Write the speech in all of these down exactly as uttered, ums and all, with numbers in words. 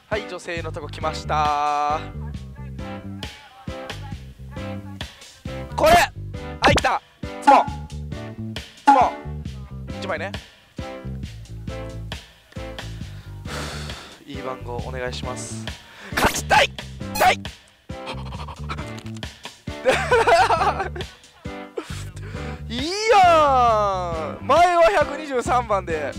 はい、女性のとこ来ました。これあ、いったツモツモいちまいね。いい番号お願いします。勝ちたいたいいいやん。前はひゃくにじゅうさんばんで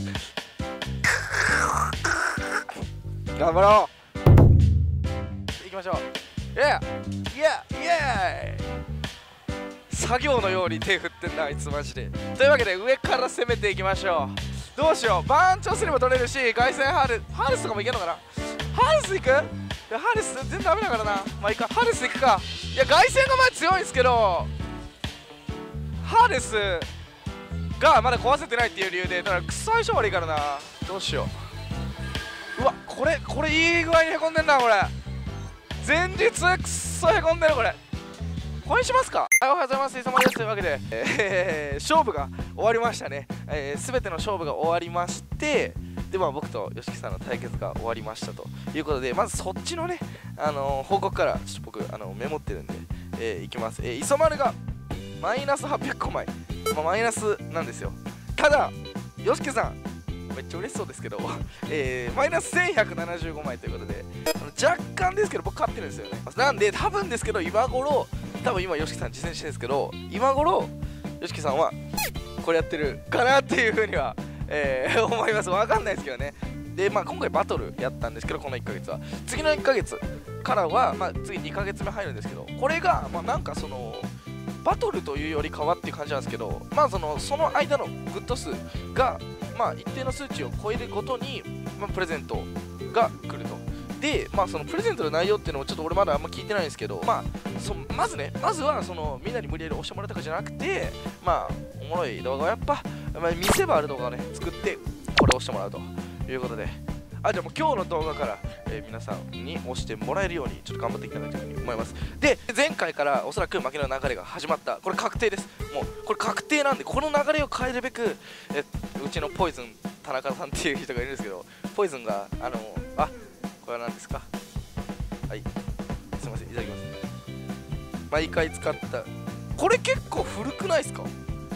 頑張ろう。いきましょう。イエーイエーイエーイ。作業のように手振ってんだあいつマジで。というわけで上から攻めていきましょう。どうしよう。番長すれば取れるし、凱旋ハルハルスとかもいけんのかな。ハルス行く。いやハルス全然ダメだからな。まあいいか、ハルス行くか。いや凱旋が前強いんですけど、ハルスがまだ壊せてないっていう理由で、だからクソ相性悪いからな。どうしよう。うわ、これこれいい具合にへこんでんな。これ前日クソへこんでる。これこれにしますか。はい、おはようございます。いつもです。というわけで、えー、勝負が終わりましたね。えー、全ての勝負が終わりまして、でまあ僕と吉木さんの対決が終わりましたということで、まずそっちのね、あのー、報告からちょっと僕あのメモってるんで、えー、いきます。えー、磯丸がマイナスはっぴゃくこまい、まあ、マイナスなんですよ。ただ吉木さんめっちゃ嬉しそうですけど、えー、マイナスせんひゃくななじゅうごまいということで、若干ですけど僕勝ってるんですよね。なんで多分ですけど今頃、多分今 YOSHIKI さん実践してるんですけど、今頃 YOSHIKI さんはこれやってるかなっていうふうには、えー、思います。わかんないですけどね。でまあ今回バトルやったんですけど、このいっかげつは次のいっかげつからは、まあ、次にかげつめ入るんですけど、これがまあなんかそのバトルというよりかはっていう感じなんですけど、まあそのその間のグッド数がまあ一定の数値を超えるごとに、まあ、プレゼントが来ると。でまあそのプレゼントの内容っていうのもちょっと俺まだあんま聞いてないんですけど、まあそまずねまずはそのみんなに無理やり押してもらうとかじゃなくて、まあおもろい動画をやっぱ、まあ、見せ場ある動画をね作ってこれを押してもらうということで、あじゃあもう今日の動画から、えー、皆さんに押してもらえるようにちょっと頑張っていきたいなというふうに思います。で前回からおそらく負けの流れが始まった。これ確定です。もうこれ確定なんで、この流れを変えるべく、えうちのポイズン田中さんっていう人がいるんですけど、ポイズンがあのあこれは何ですか。はい、すいません、いただきます。毎回使った。これ結構古くないですか。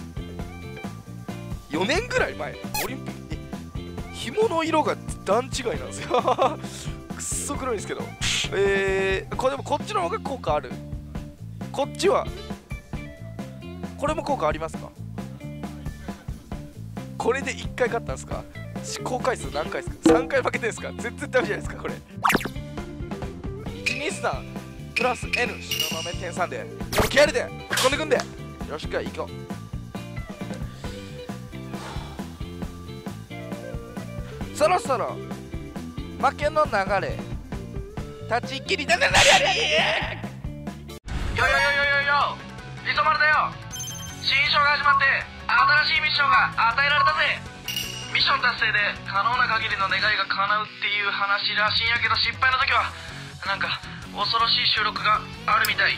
よねんぐらい前、オリンピック、え紐の色が段違いなんですよくっそ黒いんですけど、えー、これでもこっちの方が効果ある。こっちはこれも効果ありますか。これでいっかい勝ったんですか。試行回数何回ですか。さんかい負けてるんですか。全然ダメじゃないですかこれ。いちにさんプラス N 白豆点さんで気合入れてぶっ込んでくんで、よしかいこう。そろそろ負けの流れ立ち切りだななりあり。よよよよよよ磯丸だよ。新章が始まって新しいミッションが与えられたぜ。ミッション達成で可能な限りの願いが叶うっていう話らしいんやけど、失敗の時はなんか恐ろしい収録があるみたい。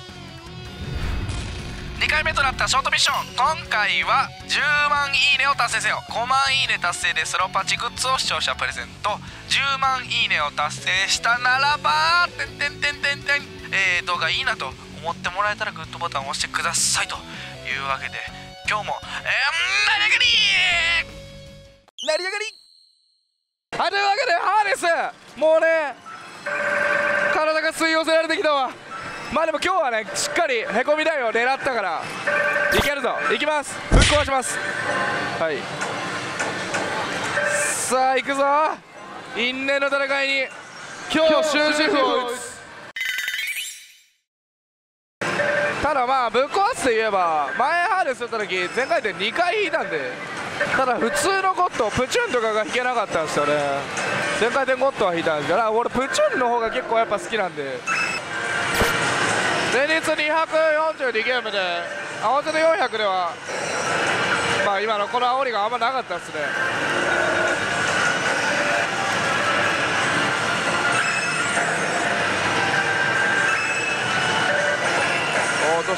にかいめとなったショートミッション、今回はじゅうまんいいねを達成せよ。ごまんいいね達成でスロパチグッズを視聴者プレゼント。じゅうまんいいねを達成したならばてんてんてんてんてん、えー、動画いいなと思ってもらえたらグッドボタンを押してくださいというわけで、今日も、えー、成り上がり成り上がりはい、というわけでハーレスもうね体が吸い寄せられてきたわ。まあでも今日はねしっかりへこみ台を狙ったからいけるぞ。いきます、ぶっ壊します。はい、さあ行くぞ。因縁の戦いに今日終止符を打つ。ただまあぶっ壊すといえば前ハーレス打った時前回転にかい引いたんで、ただ普通のゴッドプチュンとかが引けなかったんですよね。前回転ゴッドは引いたんですから、俺プチュンの方が結構やっぱ好きなんで。前日にひゃくよんじゅうにゲームで合わせてよんひゃくではまあ今のこの煽りがあんまなかったですね。おお、どうした。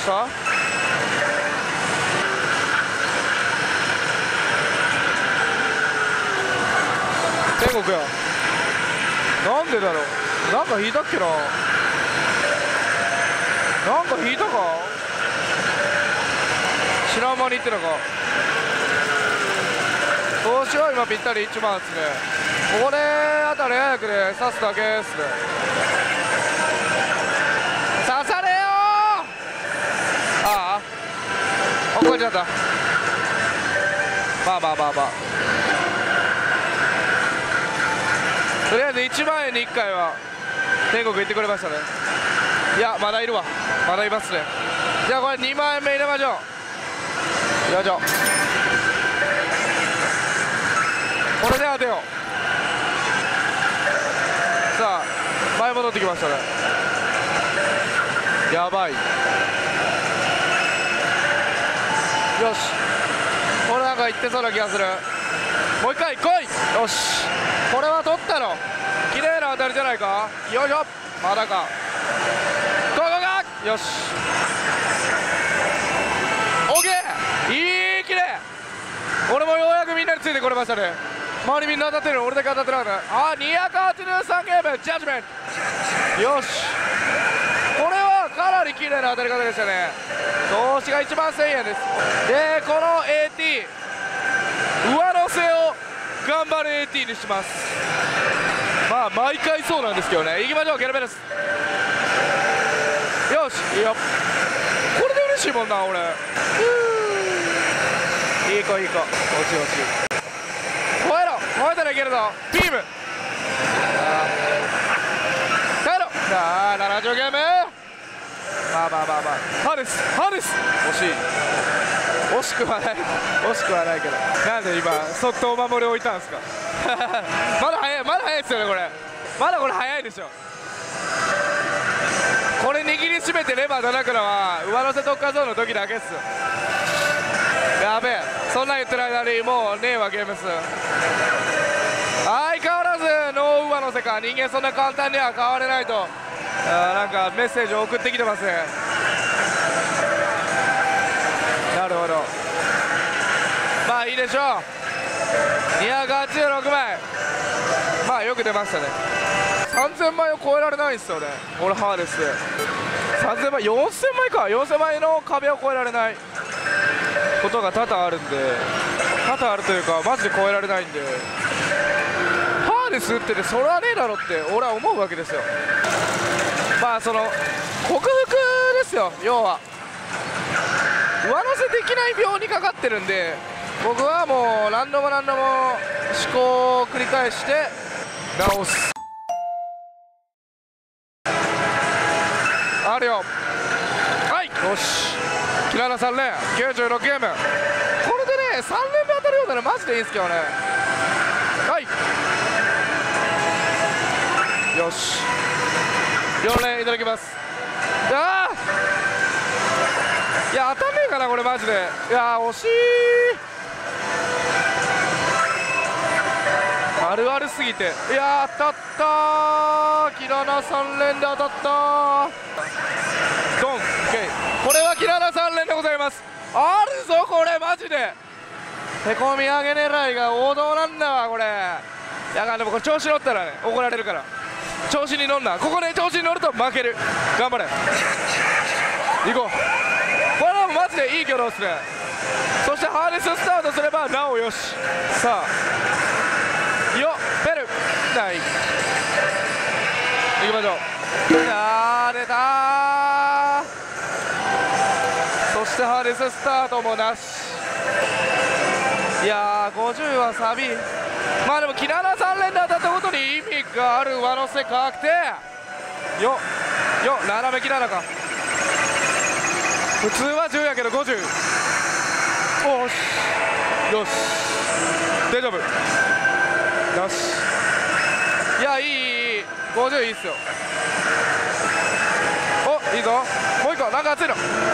天国よ。 なんでだろう。なんか引いたっけな。なんか引いたか。知らん間にいってたか。調子は今ぴったりいちばんですね。これあたり早くね刺すだけですね。刺されよー。ああ怒っちゃった。まあまあまあまあ、とりあえずいちまんえんにいっかいは天国行ってくれましたね。いやまだいるわ、まだいますね。じゃあこれにまんえんめ入れましょう。よいしょ。これで当てよう。さあ前戻ってきましたね。やばい。よし、これなんかいってそうな気がする。もう一回来い。よし、これは取ったの。綺麗な当たりじゃないか。よいしょ。まだか。ここがよし。オッケー。いい綺麗。俺もようやくみんなについてこれましたね。周りみんな当たってるの俺だけ当たってなかった。あ、にひゃくはちじゅうさんゲームジャッジメント。よし、これはかなり綺麗な当たり方でしたね。投資がいちまんせんえんです。でこの エーティー 上乗せを頑張る エーティー にします。まあ毎回そうなんですけどね。いきましょう。ケルベルス。よしいいよ。これで嬉しいもんな俺。いい子いい子。落ち落ち超えろ。超えたらいけるぞ。ビーム。帰ろ。さあななじゅうゲーム。まあまあまあまあハデスハデス惜しい。惜しくはない惜しくはないけど、なんで今そっとお守り置いたんですか。まだ早い、まだ早いですよねこれ。まだこれ早いでしょ。これ握りしめてレバー叩くのは上乗せ特化ゾーンの時だけっすよ。やべえ、そんなん言ってる間にもうねえわゲーム数。相変わらずノー上乗せか。人間そんな簡単には変われないとあなんかメッセージを送ってきてますね。なるほど、まあいいでしょう。にひゃくはちじゅうろくまい、まあよく出ましたね。さんぜんまいを超えられないんですよね俺ハーデス。さんぜんまい、よんせんまいか。よんせんまいの壁を超えられないことが多々あるんで、多々あるというかマジで超えられないんで、ハーデス打っててそれはねえだろって俺は思うわけですよ。まあその克服ですよ。要は上乗せできない病にかかってるんで、僕はもう何度も何度も試行を繰り返して直す。あるよ。はい、よし、キララさん連きゅうじゅうろくゲーム。これでねさん連で当たるようならマジでいいんですけどね。はい、よし、よん連いただきます。あー、いや当たんねえかなこれマジで。いや惜しい。あるあるすぎて。いや当たったー。キララさん連で当たったー。ドン、オッケー。これはキララさん連でございます。あるぞこれマジで。へこみ上げ狙いが王道なんだわこれ。やがんでもこれ調子乗ったらね怒られるから。調子に乗んな。ここで調子に乗ると負ける。頑張れ行こう。これはマジでいい挙動ですね。そしてハーネススタートすればなおよし。さあよっベルない行きましょう。あー出たー。そしてハーネススタートもなし。いやーごじゅうはサビ。まあでもキララさん連で当たったことに意味がある上乗せ確定よよ。斜めキララか。普通はじゅうやけどごじゅう。おしよし大丈夫よし。いやいいいいごじゅういいっすよ。おいいぞもう一個なんか熱いの。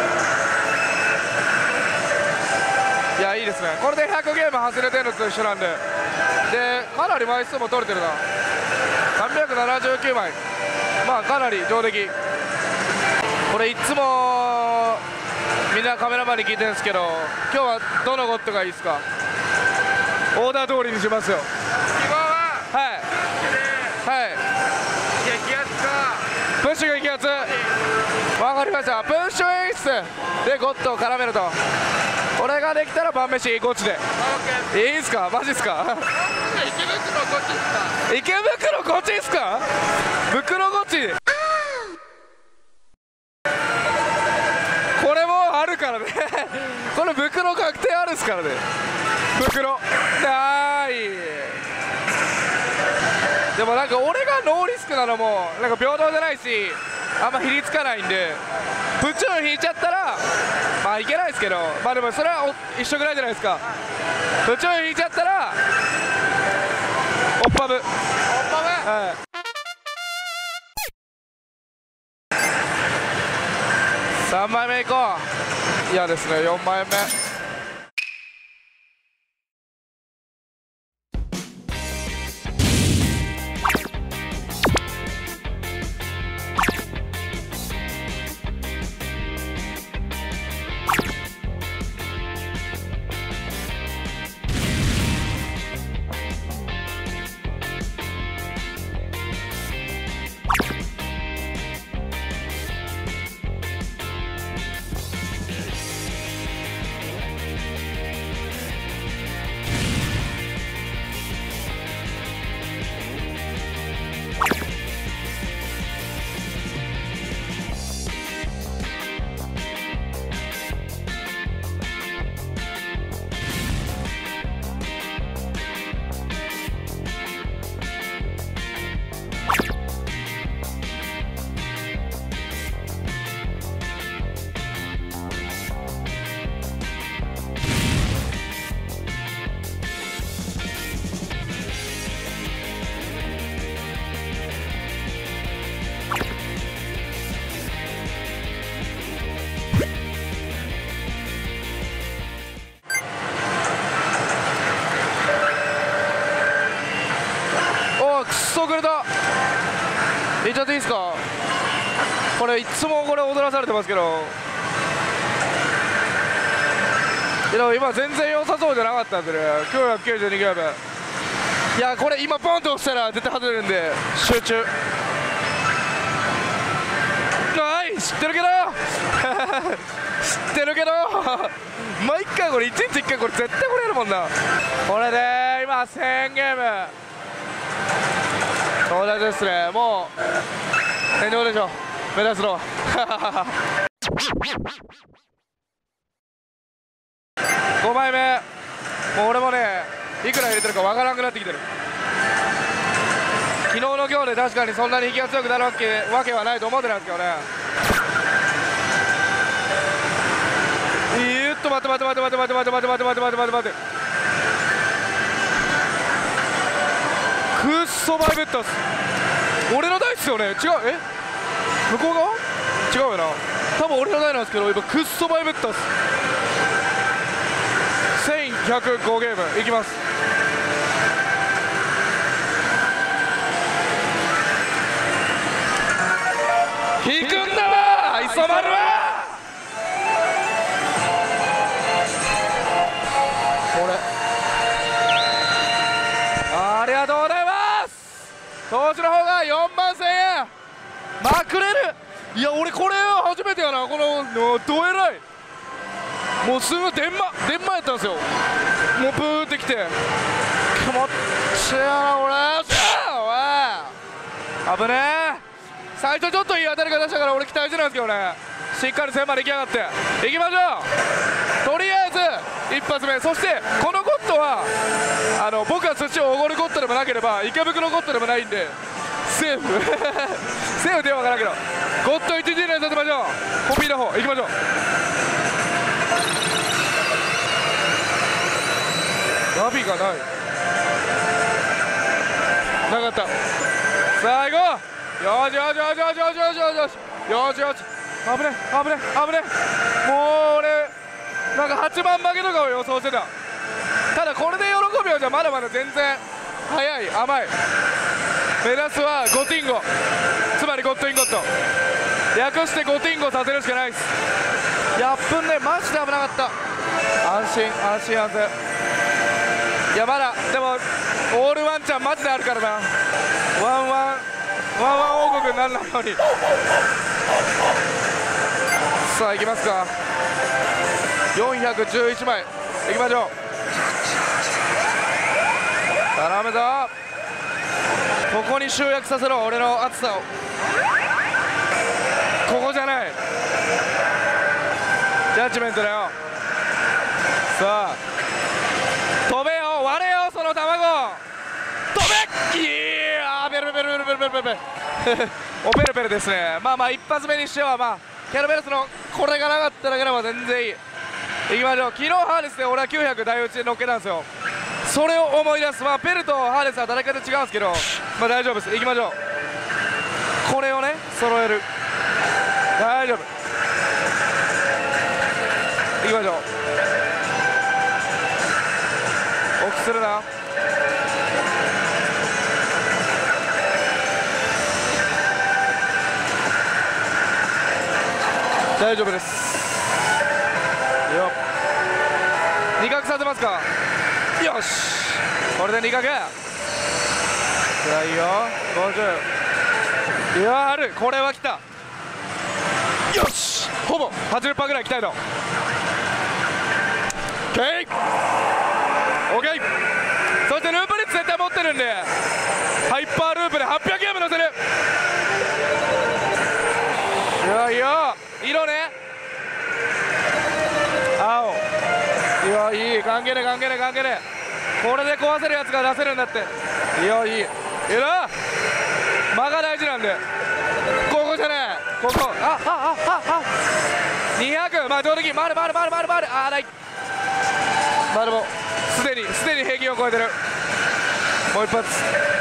いやいいですね。これでひゃくゲーム外れてるのと一緒なんで、でかなり枚数も取れてるな。さんびゃくななじゅうきゅうまい、まあかなり上出来。これいつもみんなカメラマンに聞いてるんですけど、今日はどのゴッドがいいですか。オーダー通りにしますよ。希望ははいはいッシュ激アツ。わかりました。プッシュ演出でゴッドを絡めると。これができたら晩飯こっちでいいっすか？マジっすか？ 池袋こっちっすか？ 池袋こっちっすか？袋こっち。これもあるからねこれ袋確定あるっすからね。袋なーい。でもなんか俺がノーリスクなのもなんか平等じゃないし、あんま比率つかないんで、プチュン引いちゃったらまあいけないですけど、まあでもそれは一緒ぐらいじゃないですか。プチュン引いちゃったらおっぱぶおっぱぶ、はい、さんまいめいこう。嫌ですね。よんまいめ。くっそくれた。いっちゃっていいですか？これいつもこれ踊らされてますけど、でも今全然良さそうじゃなかったんでね。きゅうひゃくきゅうじゅうにゲーム。いやこれ今ポンと押したら絶対外れるんで集中。はい知ってるけど知ってるけど毎回これいちにちいっかいこれ絶対これやるもんな。これで今せんゲーム到達ですね。もう天井でしょ目指すのごまいめ。もう俺もねいくら入れてるかわからなくなってきてる。昨日の今日で確かにそんなに引きが強くなるわけわけはないと思ってたんですけどね。いーっと待って待って待って待って待って待って待って待って待って待って待って、くっそバイブッタス。俺の台っすよね。違う、え向こう側違うよな。多分俺の台なんですけど今くっそバイブッタス。せんひゃくごゲームいきます。引くんだわ磯丸は。これありがとうございます。投資の方がよんまんせんえんまくれる。いや俺これ初めてやな。このどえらいもうすぐ電話電話やったんですよ。もうブーってきて気持ちいいな俺。おい危ねえ。最初ちょっといい当たり方したから俺期待してたんですけどね。しっかり線まで行きやがっていきましょう。とりあえず一発目。そしてこのゴッドはあの僕は寿司をおごるゴッドでもなければ池袋ゴッドでもないんでセーフセーフでは分からんけどゴッドいちじ連させましょう。コピーの方行きましょう。ナビがないなかった。さあ行こう。よしよしよしよしよしよしよしよしよし。危ね危ね危ね。もう俺なんかはちまん負けとかを予想してた。ただこれで喜びはじゃまだまだ全然早い甘い。目指すはゴティンゴ、つまりゴッドインゴッド略してゴティンゴさせるしかないです。やっぶんねマジで危なかった。安心安心安全。いやまだでもオールワンチャンマジであるからな。ワンワンワンワン王国にならないように。さあ行きますか。よんひゃくじゅういちまい行きましょう。頼むぞ。ここに集約させろ、俺の熱さを。ここじゃない、ジャッジメントだよ。さあ飛べよ、割れよ、その卵飛べ。いやー、ベルベルベルベルベルベルベルおペルペルですね。まあまあ一発目にしては、まあケルベルスのこれがなかっただけでも全然いい。いきましょう。昨日ハーネスで俺はきゅうひゃく台打ちで乗っけたんですよ。それを思い出す。まあペルとハーネスは誰かと違うんですけど、まあ大丈夫です。いきましょう。これをね揃える。大丈夫。いきましょう。奥するな。大丈夫です。よっ、二角させますか。よし、これで二角。いやいいよ、ごじゅう。いやある、これは来た。よし、ほぼ はちじゅっパーセント ぐらい来たいの。オッケーオッケー。そしてループ率絶対持ってるんで、ハイパーループではっぴゃくエム乗せる。いやいや、色ね、青。いやいい、関係ね関係ね関係ね。これで壊せるやつが出せるんだって。いやいい、いいな。間が大事なんで。ここじゃねえ、ここ。あああああにひゃく、まあ上出来。回る回る回る回る回る。ああない。まあでもすでにすでに平均を超えてる。もう一発。よし、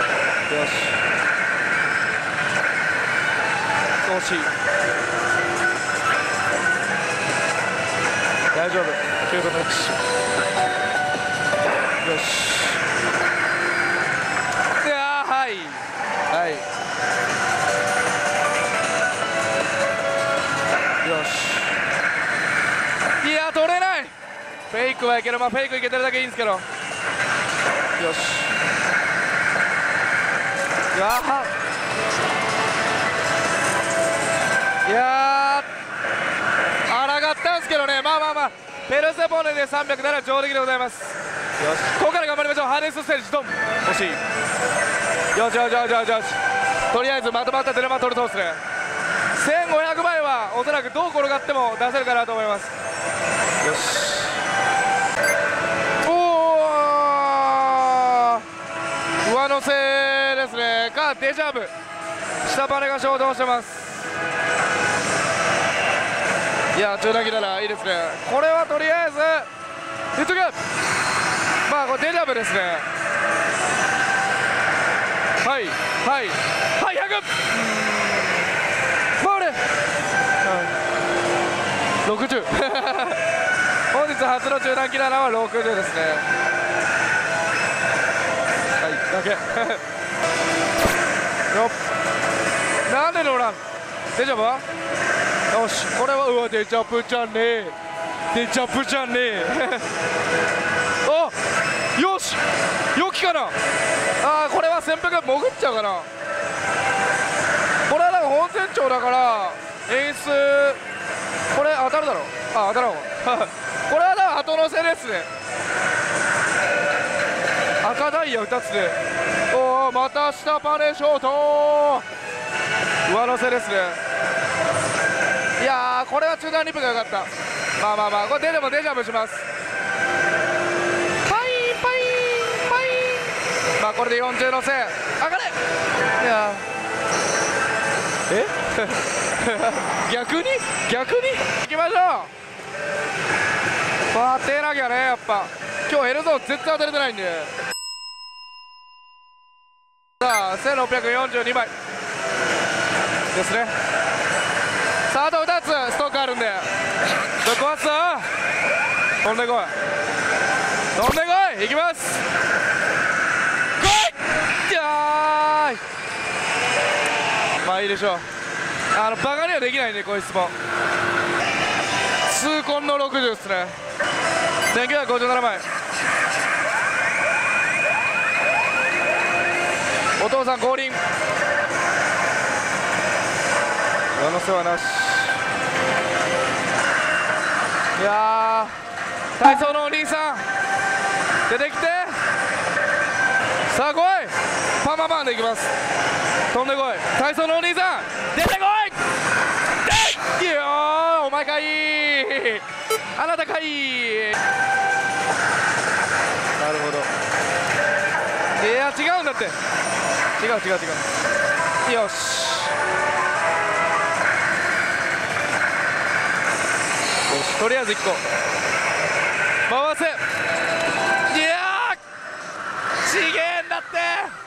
惜しい。大丈夫、きゅうぶんのいち。よし。いやー、はいはい。よし。いやー、取れない。フェイクはいける。まあフェイクいけてるだけいいんですけど。よし。いやー、いやー、あらがったんですけどね。まあまあまあ、ペルセポネでさんびゃくなな上出来でございます。よし、ここから頑張りましょう。ハーネスステージドン。惜しい。よしよしよしよしよし。とりあえずまとまったテレマ取るとですね、せんごひゃくまいはおそらくどう転がっても出せるかなと思います。よし。おー、上乗せですねかデジャブ。下バネが衝動してます。いや、中段切ならいいですね。これはとりあえずヒットゲーム。まあこれデジャブですね。はいはいはい、ひゃく。回れ。ろくじゅう 本日初の中段キラーはろくじゅうですね。はいだけよっ。なんで乗らん。デジャブはよし。これはうわデジャブじゃねえ、デジャブじゃねえあ、よし、良きかな。あー、これは潜伏潜っちゃうかな。これはなんか本船長だから演出、これ当たるだろ。あ、当たらんわこれはだから後乗せですね。赤ダイヤふたつで、おお、また下パネショート上乗せですね。いやー、これは中段リップが良かった。まあまあまあ、これデジャブデジャブします。パインパインパイン。まあこれでよんじゅう乗せ上がれ。いやえ逆に逆に行きましょう。まあ当てなきゃね、やっぱ今日 L ゾーン絶対当たれてないんで。さあせんろっぴゃくよんじゅうにまいですね。さああとふたつストックあるんでぶっ壊すぞ。飛んでこい飛んでこい。いきます。来い。いやーい、まあいいでしょう。あのバカにはできないんでこいつも。痛恨のろくじゅうですね。せんきゅうひゃくごじゅうななまい。お父さん降臨。 上乗せはなし。いやー、体操のお兄さん出てきて、さあ来い、パンパンパンでいきます。飛んでこい、体操のお兄さん出てこい。でいいよー、お前かい、あなたかい。なるほど。いや違うんだって、違う違う違う。よし、よし、とりあえずいっこ回せ。いやーちげえんだって。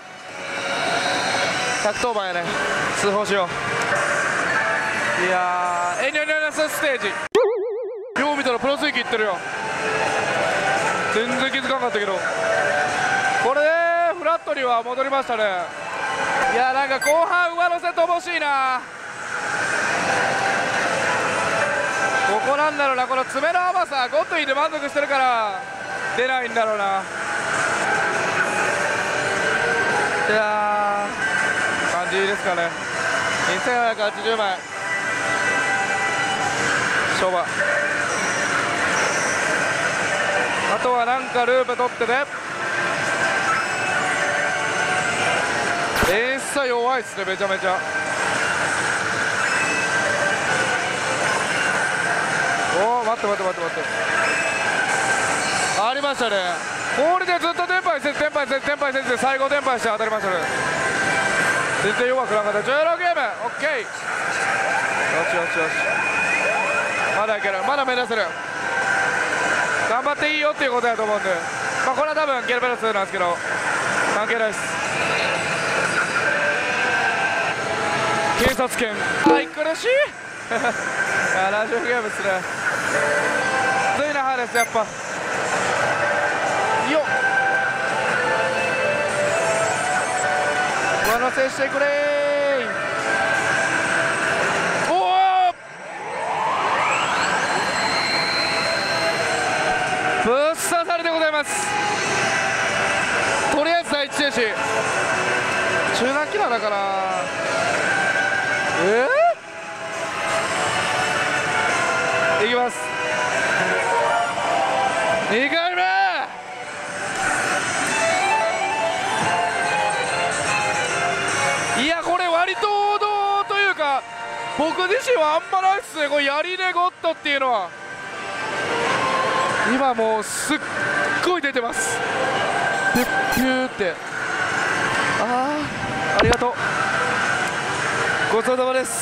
ひゃくとおばんやね、通報しよう。いやー、エニョニョニョスステージ、よう見たらプロスイッチいってるよ。全然気づかなかったけど、これでフラットには戻りましたね。いや、なんか後半上乗せ乏しいな。ここなんだろうな、この爪の甘さ、ゴッドインで満足してるから出ないんだろうな。いやー、感じですかね。にせんななひゃくはちじゅうまい勝負。あとはなんかループ取ってね。演出は弱いっすね、めちゃめちゃ。おお、待って待って待って待って、ありましたね。氷でずっとテンパイせずテンパイせずテンパイせずで最後テンパイして当たりましたね。全然弱くなかった。じゅうろくゲーム OK。 よしよしよし、まだいける、まだ目指せる。頑張っていいよっていうことだと思うんで、まあこれは多分ケルベロスなんですけど関係ないです。警察犬、はい苦しいななじゅうゲームですね。きついなハーレス、やっぱよっ、上乗せしてくれー。おお、ぶっ刺されでございます。とりあえず第一停止、中段キラーだからえー、いきます。にかいめ、いやこれ割と王道というか、僕自身はあんまないっすね、これ槍でゴッドっていうのは。今もうすっごい出てます、ピュッピューって。ああ、ありがとう、ごちそうさまです、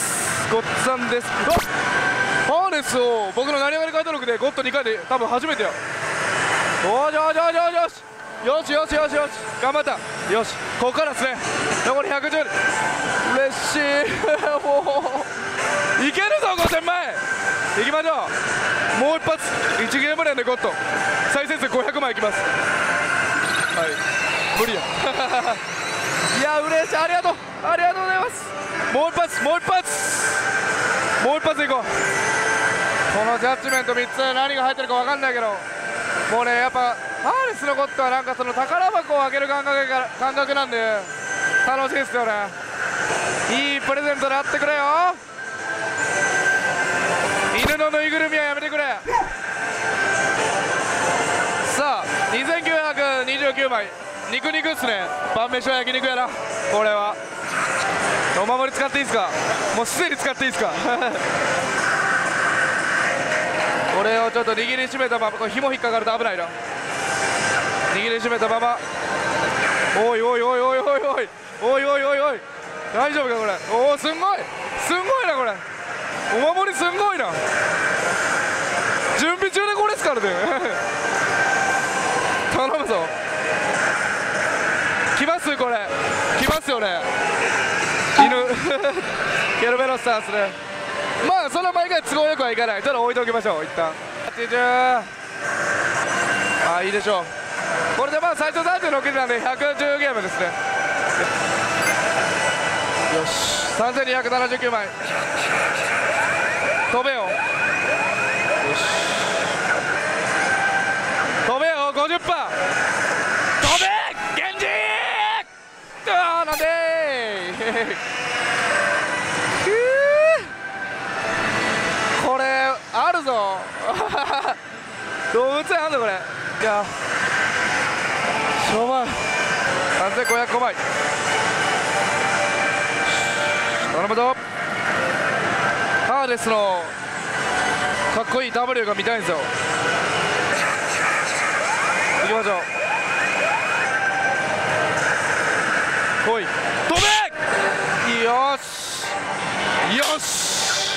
ごっつぁんです。ハーネスを僕の何割回登録でゴッドにかいで多分初めてよ。よしよしよしよしよしよしよしよし、頑張った。よし、ここからですね、残りひゃくじゅう。嬉しいもういけるぞごせんまい、いきましょう。もう一発いちゲーム連でゴッド再生数ごひゃくまいいきます。はい、無理やいや嬉しい、ありがとうありがとうございます。もう一発もう一発もう一発いこう。このジャッジメントみっつ何が入ってるか分かんないけど、もうねやっぱハーレスのゴッドはなんかその宝箱を開ける感覚が感覚なんで楽しいですよね。いいプレゼントであってくれよ。犬のぬいぐるみはやめてくれ。さあにせんきゅうひゃくにじゅうきゅうまい、肉肉っすね。晩飯は焼肉やな。これはお守り使っていいですか、もうすでに使っていいですかこれをちょっと握りしめたまま、これ紐引っかかると危ないな。握りしめたまま、おいおいおいおいおいおいおいおいおいおい、大丈夫かこれ。おお、すんごいすんごいなこれ、お守りすんごいな。準備中でこれですからね頼むぞ、来ますこれ、来ますよね犬ケルベロスさんですね。まあその毎回都合よくはいかない、ちょっと置いておきましょう一旦。はちじゅう、ああいいでしょう。これでまあ最初さんじゅうろくなんでひゃくじゅうゲームですね。よし、さんぜんにひゃくななじゅうきゅうまい飛べよ。よし飛べよ ごじゅっパーセント 飛べゲンジー。あーなんでーよ動物園あんのこれ。いやしょうがない。さんぜんごひゃくごまい頼むぞ。ハーネスのかっこいい ダブリュー が見たいんですよ。行きましょう。来い飛べ。よしよし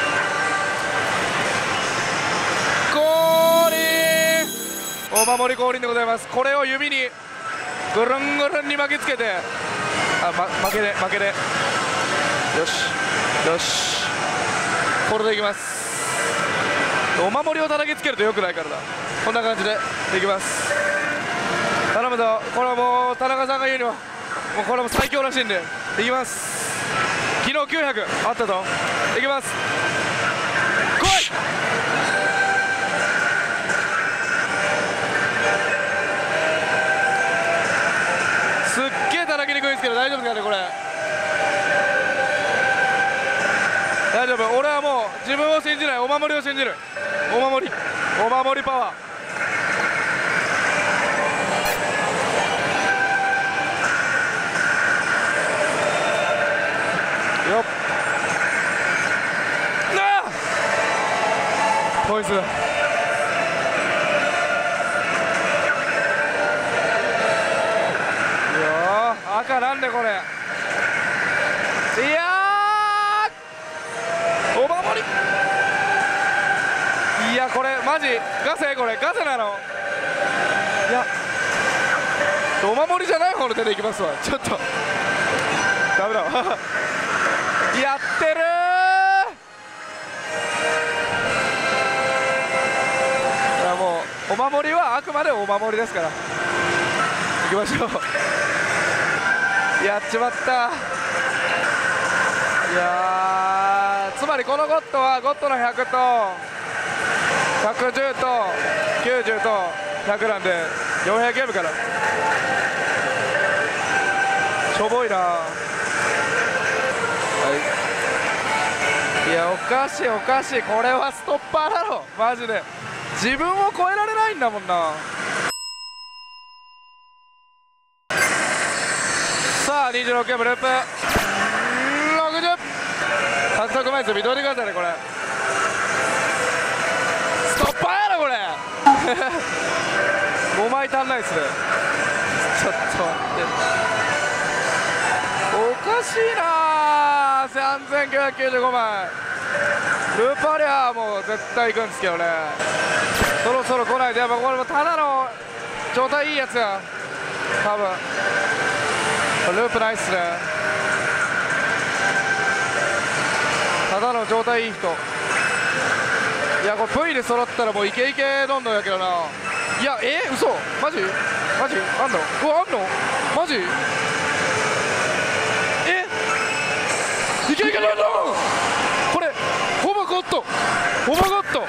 降臨。お守り降臨でございます。これを指にぐるんぐるんに巻きつけて、あ、ま、負けで負けでよしよしこれでいきます。お守りを叩きつけるとよくないからだ。こんな感じでいきます。頼むぞ。これはもう田中さんが言うにはもうこれも最強らしいんでいきます。昨日きゅうひゃくあったぞ。いきます。来い。すっげえ叩きにくいですけど大丈夫ですかねこれ。大丈夫。俺はもう自分を信じない、お守りを信じる。お守りお守りパワー。よっなあこいつ。いやー赤なんでこれ。いやーお守り。いやこれマジガセ。これガセなの。いやお守りじゃない方の手でいきますわ。ちょっとダメだわやってるー。いやもうお守りはあくまでお守りですから行きましょうやっちまった。いやーつまりこのゴッドはゴッドのひゃくとひゃくじゅうときゅうじゅうとひゃくなんでよんひゃくゲームからしょぼいな。いやおかしいおかしい。これはストッパーだろマジで。自分を超えられないんだもんな。さあにじゅうろくゲームループろくじゅう獲得枚数見といてくださいねこれ。ストッパーやろこれごまい足んないっすね。ちょっと待っておかしいなー。さんぜんきゅうひゃくきゅうじゅうごまいループありゃもう絶対行くんですけどね。そろそろ来ないとやっぱこれもただの状態いいやつや多分。ループないっすね。ただの状態いい人。いやこれ V で揃ったらもうイケイケどんどんやけどな。いやえ嘘マジマジあんの。うわあんのマジえいけいけどんどんこれほぼゴッドほぼゴッド。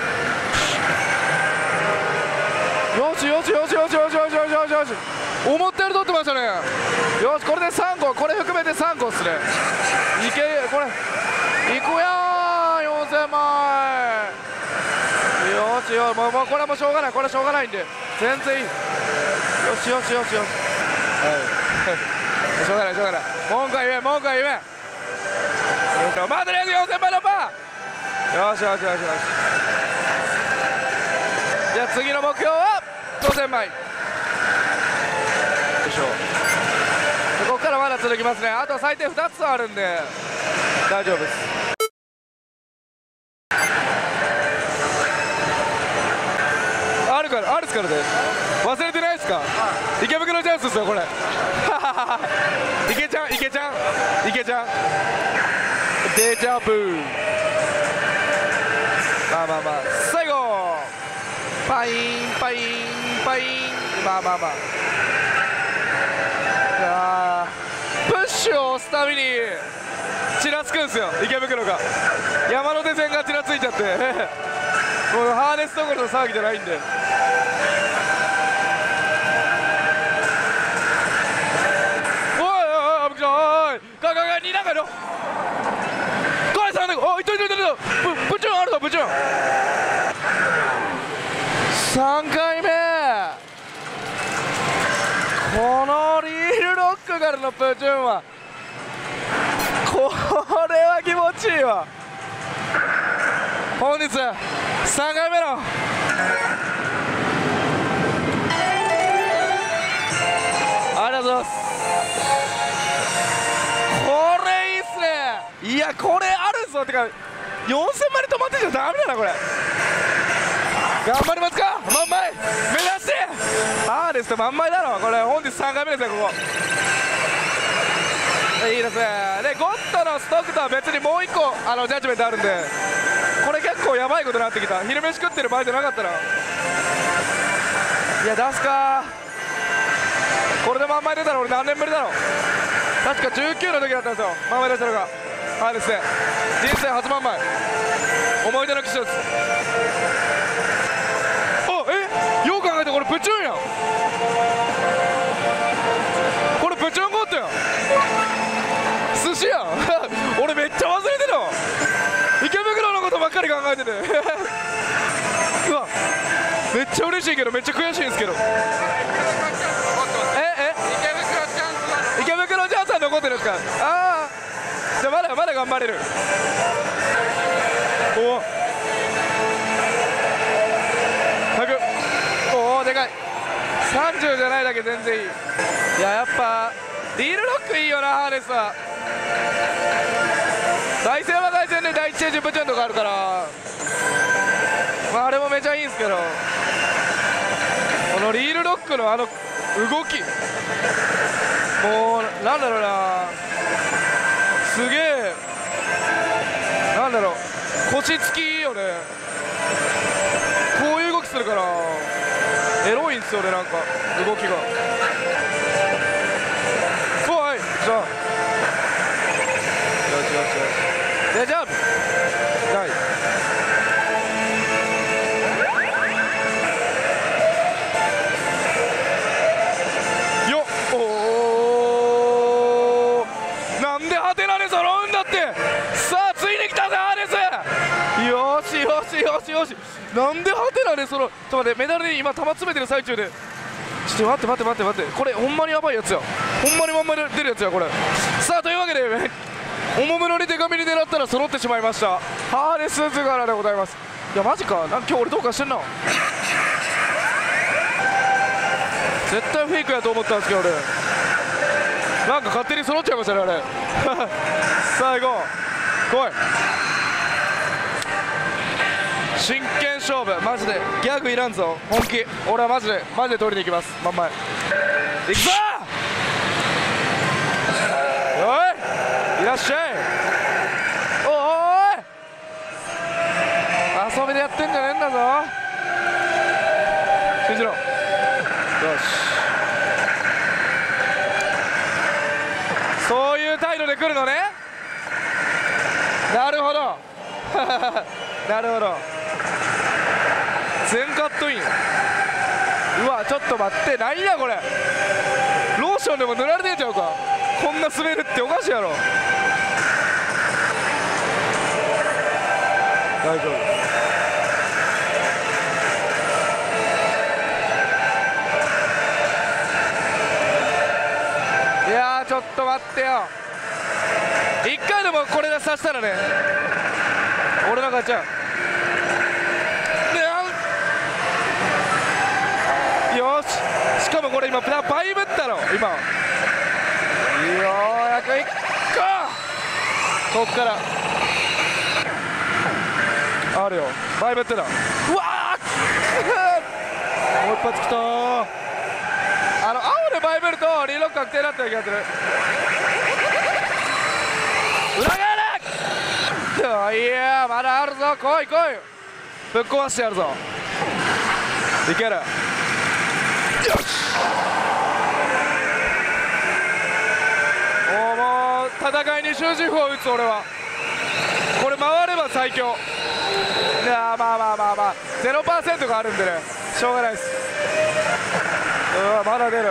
よしよしよしよしよしよしよしよしよし思ったより取ってましたね。よしこれでさんここれ含めてさんこっすね。いけこれいくやーよんせんまい。よしよしもうもうこれはもうしょうがない。これはしょうがないんで全然いい。よしよしよしよしはいしょうがないしょうがない。文句は言え文句は言え。よしまあとりあえずよんせんまいのパー。よしよしよしよし。じゃあ次の目標はごせんまい。よいしょ。ここからまだ続きますね。あと最低ふたつあるんで大丈夫です。あるからあるっすからね。忘れてないっすか。池袋チャンスっすよこれ池ちゃん池ちゃん池ちゃんデジャブ。まあまあまあ最後パインパインパイン。まあまあまああプッシュを押すたびにちらつくんですよ池袋が。山手線がちらついちゃってもうハーネスどころの騒ぎじゃないんで。おいおいおいおいガガガになんかのこれさんでおいといといといとプッチュンあるぞププチュンさんかいめ、このリールロックからのプチュンはこれは気持ちいいわ。本日さんかいめのありがとうございます。これいいっすね。いやこれあるぞ。てかよんせんまで止まってちゃダメだなこれ。頑張りますか万枚目指して。ああですと万枚だろこれ。本日さんかいめですねここ。いいですね。でゴッドのストックとは別にもういっこあのジャッジメントあるんで、これ結構やばいことになってきた。昼飯食ってる場合じゃなかったら、いや出すか。これで万枚出たら俺何年ぶりだろう。確かじゅうきゅうの時だったんですよ万枚出したのが。はいですね、人生初万枚、思い出の機種です。あえよう考えたらこれプチュンやん。これプチュンゴッドやん。寿司やん俺めっちゃ忘れてたわ。池袋のことばっかり考えててうわめっちゃ嬉しいけどめっちゃ悔しいんですけど。ええ池袋チャンスは残ってるんですか。ああじゃあまだまだ頑張れる。おおひゃく、おおでかい。さんじゅうじゃないだけ全然いい。いややっぱリールロックいいよなハーネスは。凱旋は凱旋で第一ステージプチュンとかあるから、まあ、あれもめちゃいいんですけど、このリールロックのあの動きもうなんだろうな、すげえなんだろう腰つきいいよね。こういう動きするからエロいんですよね、なんか動きが。おいじゃあよしよしよしでジャンプはいよっおおなんでハテナで揃うんだって。さあついに来たぜハーネス。よしよしよしよしなんでハテナで揃う。ちょっと待ってメダルに今玉詰めてる最中で。ちょっと待って待って待って待ってこれほんまにやばいやつや。ほんまにまんまで出るやつやこれ。さあというわけでおもむろに手紙に狙ったら揃ってしまいましたハーネスズガラでございます。いやマジか、なんか今日俺どうかしてんな。絶対フェイクやと思ったんですけど俺なんか勝手に揃っちゃいましたねあれさあ行こう来い。真剣勝負マジでギャグいらんぞ本気。俺はマジでマジで取りに行きます真ん前。行くぞおいいらっしゃい。おい遊びでやってんじゃねえんだぞ信じろ。よしそういう態度で来るのね。なるほどなるほど全カットイン。うわちょっと待ってなんやこれ。ローションでも塗られてんちゃうか。こんな滑るっておかしいやろ。大丈夫。いやーちょっと待ってよ。一回でもこれが刺したらね俺の勝ちゃう。よししかもこれ今バイブったろ今。ようやくいっかこっからあるよバイブってた。うわーもう一発きたー。あの青でバイブるとリーロック確定だった気がする。裏返れいやーまだあるぞ来い来いぶっ壊してやるぞ。いけるよしもうもう戦いに終止符を打つ俺は。これ回れば最強。いやまあまあまあまあ ゼロパーセント があるんでねしょうがないです。うわまだ出る。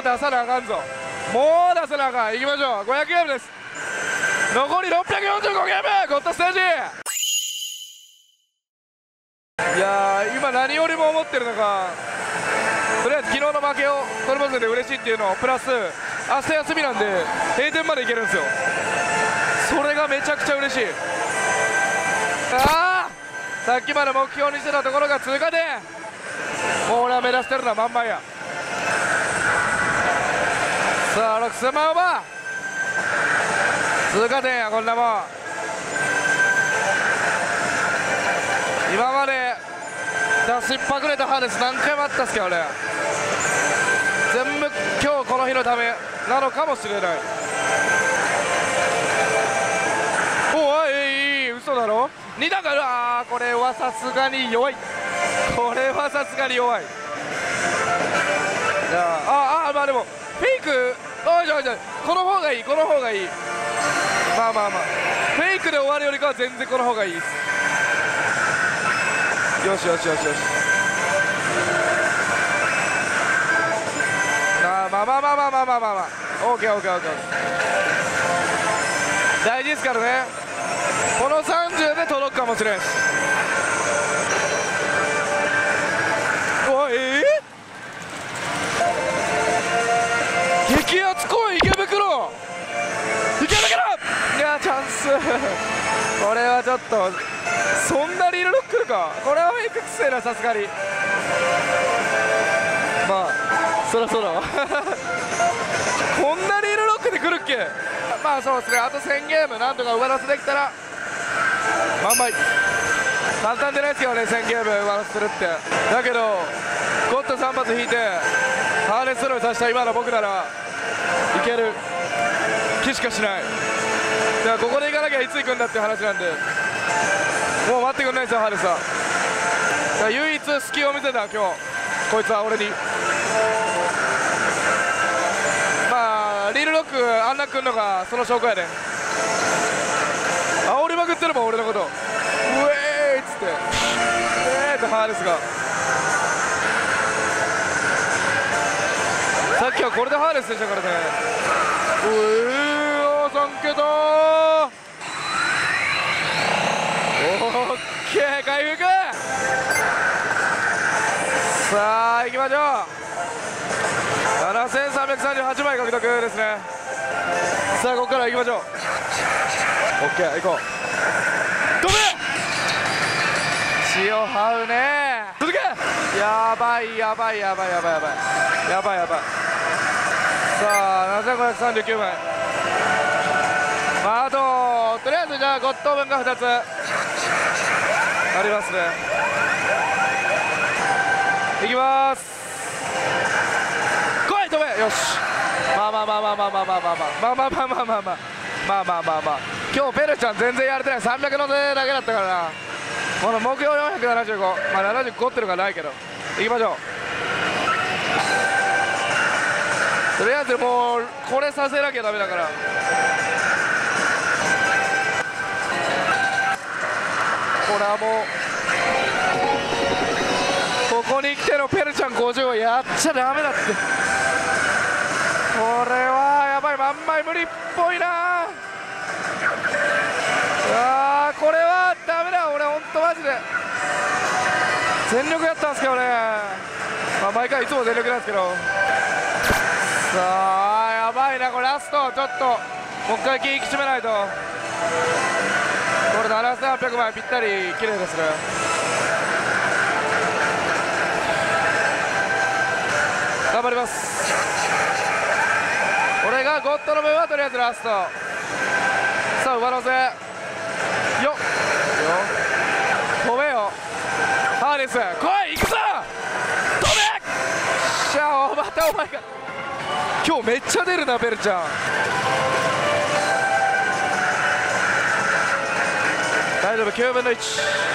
出さなあかんぞ。もう出さなあかん。いきましょう。ごひゃくゲームです。残りろっぴゃくよんじゅうごゲーム、ゴッドステージ。いやー、今何よりも思ってるのが、とりあえず昨日の負けを取れますんで嬉しいっていうのプラス、明日休みなんで閉店まで行けるんですよ。それがめちゃくちゃ嬉しい。ああ、さっきまで目標にしてたところが通過点。もう俺は目指してるのはまんまんや。さあろくせんまんオーバー、通過点やこんなもん。今まで出しっぱくれたハーネス何回もあったっすけどね、全部今日この日のためなのかもしれない。おい、いい嘘だろ。にだから、あーこれはさすがに弱い。これはさすがに弱い。じゃあああまあでもフェイク、おいおいおい、この方がいい、この方がいい。まあまあまあフェイクで終わるよりかは全然この方がいいです。よしよしよしよし。あまあまあまあまあまあまあまあまあオーケーオーケーオーケー、大事ですからね。このさんじゅうで届くかもしれんし。おい、えー、激アツ来い池袋、池袋。いやチャンスこれはちょっとそんなリールロック来るか。これはフェイクくせえな、さすがに。まあそろそろこんなリールロックで来るっけ。まあそうですね、あとせんゲームなんとか上乗せできたらまんまい。簡単じゃないですよね、せんゲーム上乗せするって。だけどゴッドさん発引いてハーネススローさせた今の僕ならいける気しかしない。だからここで行かなきゃいつ行くんだっていう話なんで、もう待ってくんないですよハーネスは。だから唯一隙を見せた今日こいつは俺に。まあリールロックあんな来んのがその証拠やで。煽りまくってるもん俺のこと。うえーいっつってえーってハーネスが。さっきはこれでハーネスでしたからね。うえーさん桁オッケー回復。さあ行きましょう。ななせんさんびゃくさんじゅうはちまい獲得ですね。さあここから行きましょう。オッケー行こう。飛べ塩這うね。続け。やばいやばいやばいやばいやばいやばいやばい。さあななせんごひゃくさんじゅうきゅうまい、まあ、あととりあえずじゃあゴッド分がふたつありますね。いきます。来い飛べ。よし。まあまあまあまあまあまあまあまあまあまあまあまあまあまあまあまあまあまあ今日ペルちゃん全然やれてない。さんびゃくのせだけだったからな。この目標よんひゃくななじゅうご、まあななじゅうごってるのがないけどいきましょう。とりあえずもうこれさせなきゃダメだから。これはもうここに来てのペルちゃんごじゅうをやっちゃダメだって。これはやばい、まんまい無理っぽいな。あーこれはダメだ。俺ほんとマジで全力やったんですけどね。まあ毎回いつも全力なんですけど。さあやばいなこれラストちょっともう一回気引き締めないと。これななせんはっぴゃくまいぴったり綺麗ですね。頑張ります。俺がゴッドの分はとりあえずラスト。さあ上乗せよっよ飛べよハーネス来い行くぞ飛べ。しゃあまたお前が今日めっちゃ出るなベルちゃん。大丈夫きゅうぶんのいち。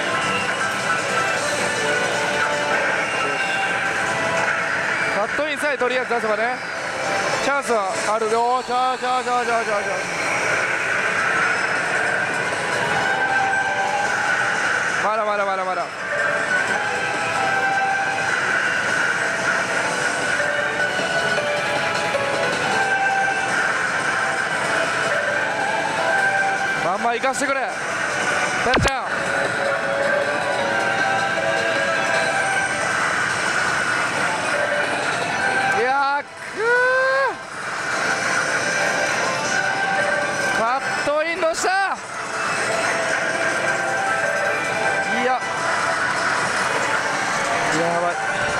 カットインさえとりあえず出せばねチャンスはあるよ。ちょちょちょちょちょちょまだまだまだまだ。 かしてくれ。てっちゃんいやーくーカットインの下。いややばい。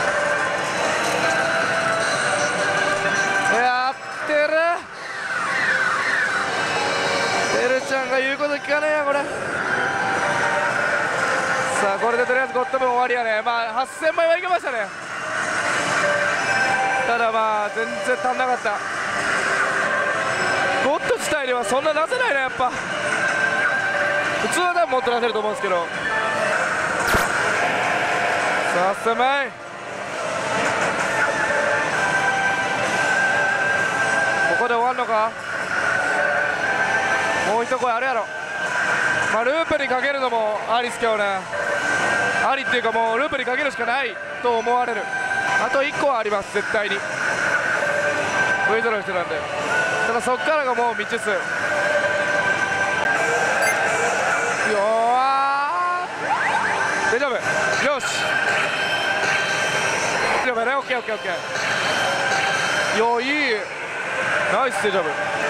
やってる。てるちゃんが言うこと聞かねえやこれ。さあこれでとりあえずゴッド分終わりやね。まあはっせんまいはいけましたね。ただまあ全然足んなかった。ゴッド自体ではそんな出せないねやっぱ。普通は多分もっと出せると思うんですけど。さあはっせんまいここで終わるのか。もう一声あるやろ。まあループにかけるのもありっすけどね。ありっていうかもうループにかけるしかないと思われる。あといっこはあります絶対に。 ブイゼロ の人なんで。ただそっからがもう未知数。よー大丈夫。よし大丈夫ね。オッケーオッケーオッケー。よいいナイスデジャブ。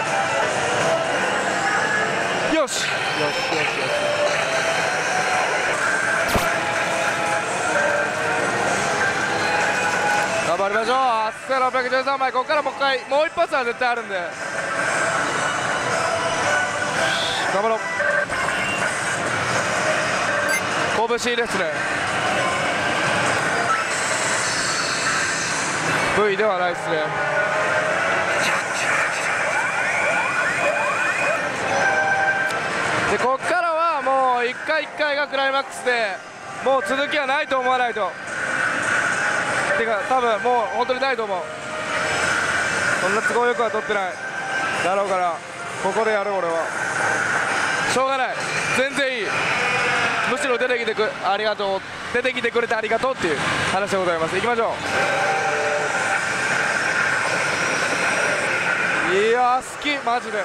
よしよしよしよし。頑張りましょう。はっせんろっぴゃくじゅうさんまいここからもう一回もう一発は絶対あるんで頑張ろう。拳ですね。 V ではないですね。でこっからはもういっかいいっかいがクライマックスでもう続きはないと思わないと。てか多分もう本当にないと思う。そんな都合よくは取ってないだろうからここでやる。俺はしょうがない。全然いい。むしろ出てきてくありがとう。出てきてくれてありがとうっていう話でございます。行きましょう。いやー好きマジで。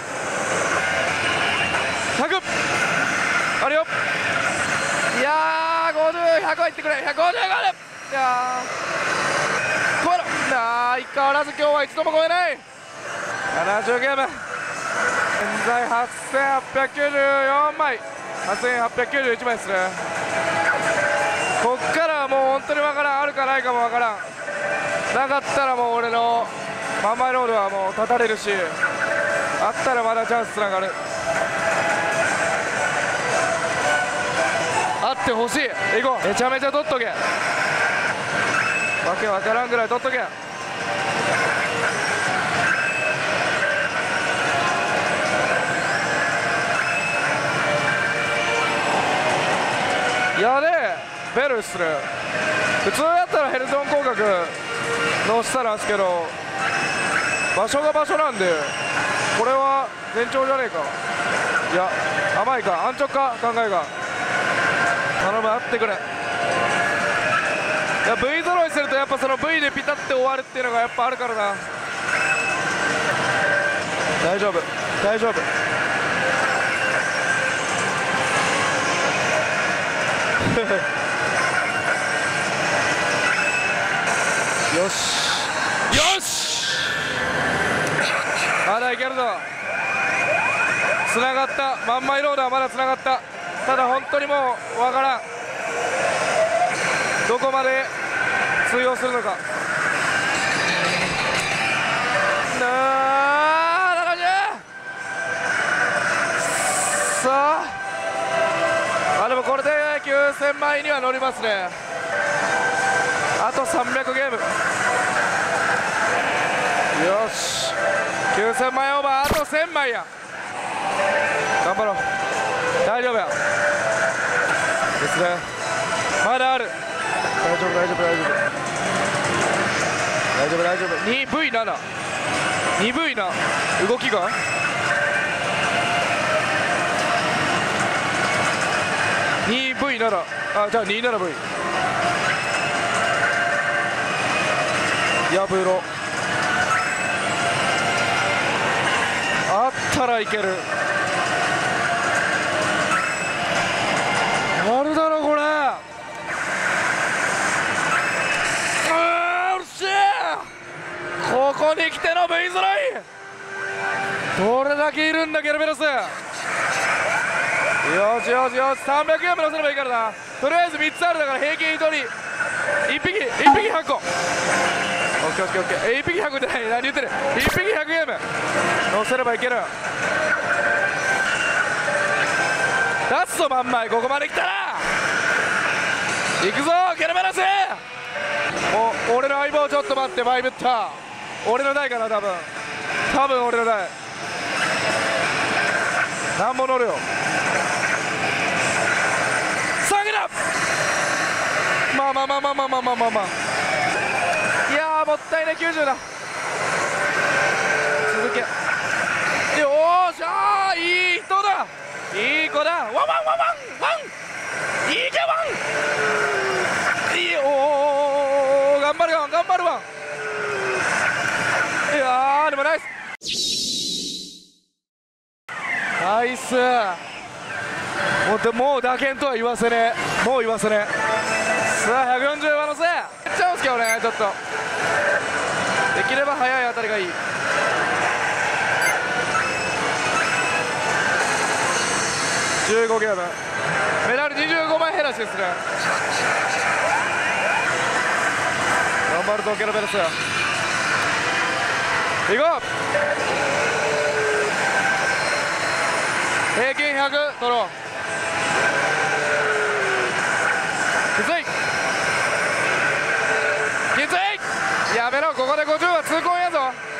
ひゃくあるよ。いやーごじゅう、ひゃくはいってくれ。ひゃくごじゅうごある。いやー超えろ。なあ相変わらず今日は一度も超えない。ななじゅうゲーム。現在はっせんはっぴゃくきゅうじゅうよんまい、はっせんはっぴゃくきゅうじゅういちまいですね。こっからはもう本当にわからん。あるかないかもわからん。なかったらもう俺のマンマイロードはもう断たれるし、あったらまだチャンスつながる。あってほしい。行こう。めちゃめちゃ取っとけ。わけわからんぐらい取っとけ。やでベルっすね。普通やったらヘルゾン広角の下なんですけど場所が場所なんでこれは前兆じゃねえか。いや甘いか安直か考えが。頼むあってくれ。いや V 揃いするとやっぱその V でピタって終わるっていうのがやっぱあるからな。大丈夫大丈夫。よしよしまだいけるぞ。つながった。マンマイロードはまだつながった。ただ本当にもうわからんどこまで通用するのか。なあななじゅうさああでもこれできゅうせんまいには乗りますね。あとさんびゃくゲーム。よしきゅうせんまいオーバー。あとせんまいや。頑張ろう。大丈夫やですね。まだある。大丈夫大丈夫大丈夫大丈夫大丈夫。 にブイなな にブイな動きがにブイなな。あじゃあにじゅうななブイやぶろあったらいける。 こに来ての V 揃い、どれだけいるんだケルベロス。よしよしよし、さんびゃくグラム乗せればいいからな。とりあえずみっつあるだから平均ひとりいっぴきいっぴきひゃっこ。オッケーオッケーオッケー。いっぴきひゃっこじゃない、何言ってる。いっぴきひゃくグラム乗せればいける。出すぞ真ん前、ここまで来たら行くぞケルベロス。お、俺の相棒ちょっと待って、バイブッター俺の台かな、多分多分俺の台。なんぼ乗るよ。下げだ。まあまあまあまあまあまあまあまあまあ、いやーもったいない。きゅうじゅうだ。続け。よーしゃー、いい人だ、いい子だ。ワンワンワンワンワン、いいかワン、いい。おお頑張るワン、頑張るワン。いやーでもナイスナイス。もうでもう打鍵とは言わせねえ、もう言わせねえ。さあひゃくよんじゅうばのせいやっちゃうんすけどね、ちょっとできれば速い当たりがいい。じゅうごゲームメダルにじゅうごまい減らしですね。頑張るぞケルベロス、いこう。平均ひゃく取ろう。きついきつい、やめろ。ここでごじゅうは痛恨やぞ。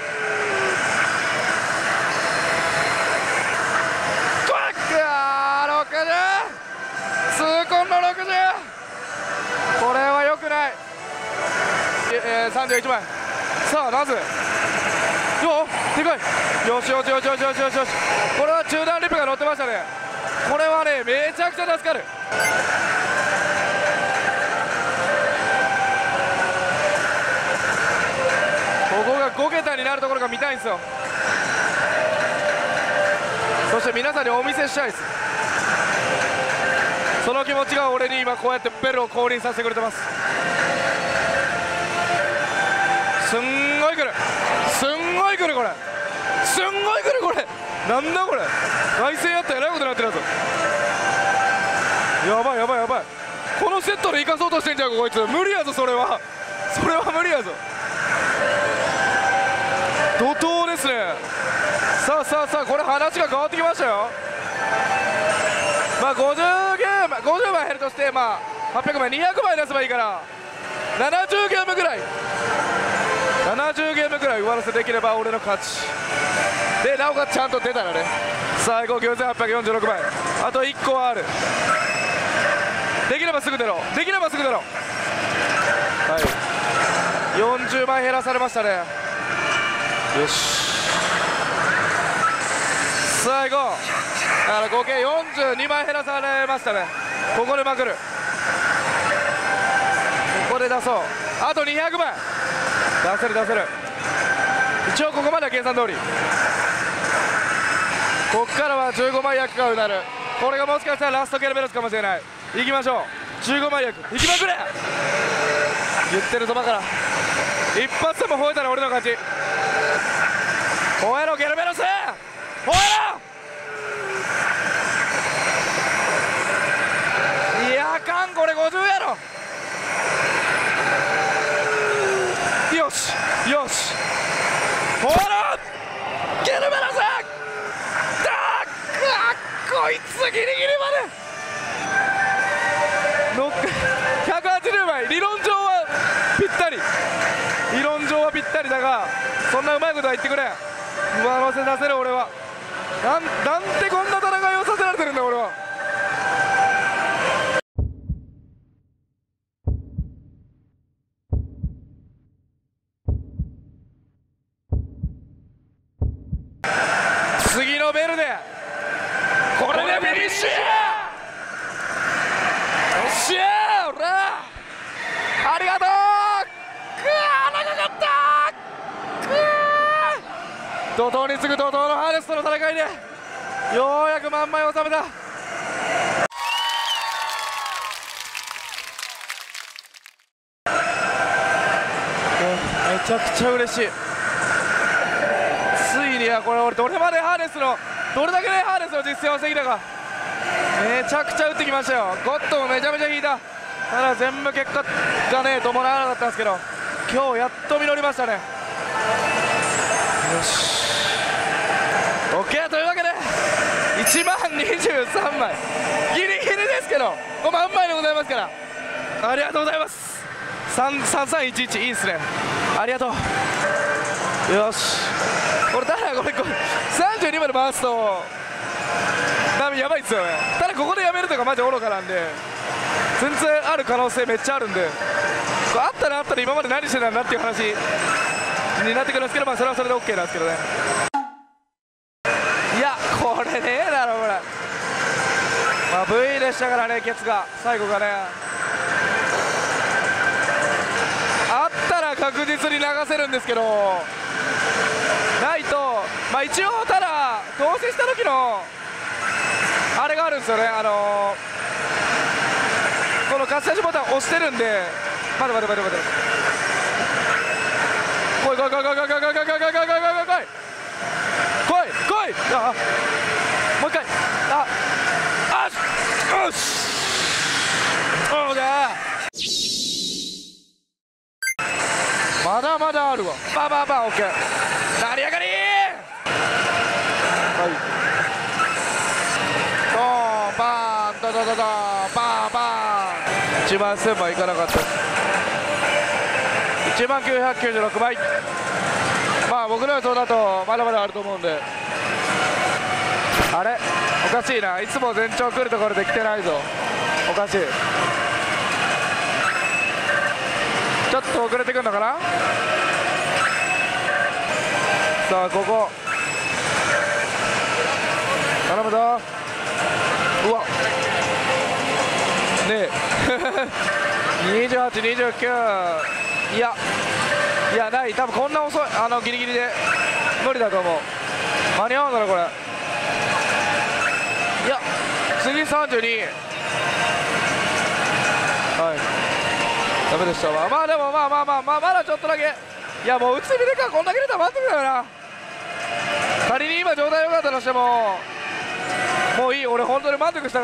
クワッカーろくじゅう、痛恨のろくじゅう。これは良くない。えー、さんじゅういちまい。さあなぜよでかい。よしよしよしよしよしよしよし、これは中段リップが乗ってましたね。これはねめちゃくちゃ助かる。ここがご桁になるところが見たいんですよ。そして皆さんにお見せしたいです。その気持ちが俺に今こうやってベルを降臨させてくれてます。すんごい来る、すんごい来る、これすんごい来る、これなんだこれ、外線やったらえらいことになってるやつ。やばいやばいやばい、このセットで生かそうとしてんじゃんこいつ。無理やぞそれは、それは無理やぞ。怒涛ですね。さあさあさあ、これ話が変わってきましたよ。まあごじゅうゲームごじゅうまい減るとして、まあはっぴゃくまいにひゃくまい出せばいいからななじゅうゲームぐらいななじゅうゲームぐらい上乗せできれば俺の勝ちで、なおかつちゃんと出たらね、最高きゅうせんはっぴゃくよんじゅうろくまい、あといっこはある。できればすぐ出ろ、できればすぐ出ろ。はいよんじゅうまい減らされましたね。よしさあ行こう。だから合計よんじゅうにまい減らされましたね。ここでまくる、ここで出そう。あとにひゃくまい出せる出せる。一応ここまでは計算通り。こっからはじゅうごまい役がうなる。これがもしかしたらラストケルベロスかもしれない。いきましょう、じゅうごまい役いきまくれ。言ってるそばから一発でも吠えたら俺の勝ち。吠えろケルベロス、吠えろ。いやあかん、これごじゅうやろ。よしよし、ほらケルベロスだー、こいつギリギリまでひゃくはちじゅうまい。理論上はぴったり、理論上はぴったりだが、そんなうまいことは言ってくれん。上乗せさせる俺は。なんなんでこんな戦いをさせられてるんだ俺は。次のベルでこれでフィニッシュや。よっしゃー、おらありがとう。くー長かったくー。怒涛に次ぐ怒涛のハーネストの戦いでようやく満枚を収めた。めちゃくちゃ嬉しい。 いにはこれ俺どれまでハーネスのどれだけねハーネスの実践をしてきたか。めちゃくちゃ打ってきましたよ。ゴッドもめちゃめちゃ引いた。ただ全部結果がね伴わなかったんですけど、今日やっと実りましたね。よし OK というわけでいちまんにじゅうさんまいギリギリですけどごまんまいでございますから、ありがとうございます。さんさんさんいちいちいいっすね、ありがとう。よしこれただこれこれさんじゅうにまで回すとダメやばいっすよね。ただここでやめるとかマジ愚かなんで、全然ある可能性めっちゃあるんで、これあったらあったら今まで何してたんだっていう話になってくるんですけど、まあそれはそれで OK なんですけどね。いやこれねえだろこれ、まあ V でしたからね、ケツが最後がねあったら確実に流せるんですけどないと、まあ一応ただ投資した時のあれがあるんですよね、あのー、この貸し出しボタン押してるんで、待て待て待て待て、来い来い来い来い来い来い来い来い来い来い来い来い来い来い来い来い、あもう一回、ああよしそうだ、まだまだあるわ、バーバーバーオッケー、成り上がりはいドーンバーンドドドドーンバーバーン、いちまんせんまいいかなかったです。いちまんきゅうひゃくきゅうじゅうろくまい、まあ僕の予想だとまだまだあると思うんで、あれおかしいな、いつも全長来るところで来てないぞ、おかしい、ちょっと遅れてくるのかな。さあここ頼むぞ、うわねえにじゅうはち、にじゅうきゅう、いやいやない、多分こんな遅い、あのギリギリで無理だと思う、間に合うんだろこれ、いや次さんじゅうに、はいダメでしたわ。まあでもまあまあまあまあまだちょっとだけ、いやもう打ち見てからこんだけ出たら待ってくれよな。仮に今状態良かったとしてももういい、俺本当に満足したから、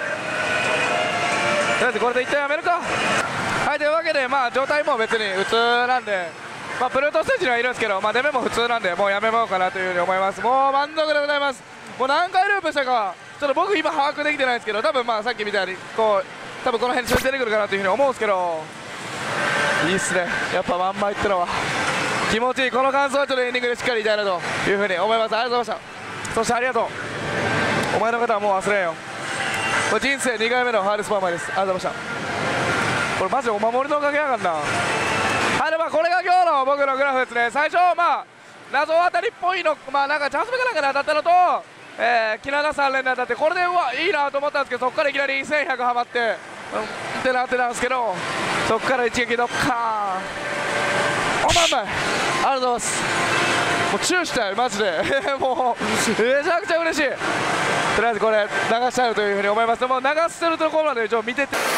とりあえずこれで一旦やめるか。はいというわけで、まあ状態も別に普通なんで、まあプルートステージにはいるんですけど、まあ出目も普通なんでもうやめようかなというふうに思います。もう満足でございます。もう何回ループしたかちょっと僕今把握できてないんですけど、多分まあさっきみたいにこう多分この辺に出てくるかなというふうに思うんですけど、いいっすね、やっぱまんまいってのは気持ちいい。この感想はちょっとエンディングでしっかり言いたいなというふうに思います。ありがとうございました。そしてありがとう、お前の方はもう忘れんよ、これ人生にかいめのハーレスパーマーです。ありがとうございました。これマジお守りのおかげやがんな。はいでまあこれが今日の僕のグラフですね。最初まあ謎当たりっぽいの、まあなんかチャンス目かなんかで当たったのと、えー、キナダさん連で当たって、これでうわいいなと思ったんですけど、そこからいきなりせんひゃくはまって、うん、ってなってたんですけど、そこから一撃ドッカーン、おまんまい、ありがとうございます。もうチューしたいマジでもうめちゃくちゃ嬉しい。とりあえずこれ流したいというふうに思います。もう流してるところまでちょっと見てて。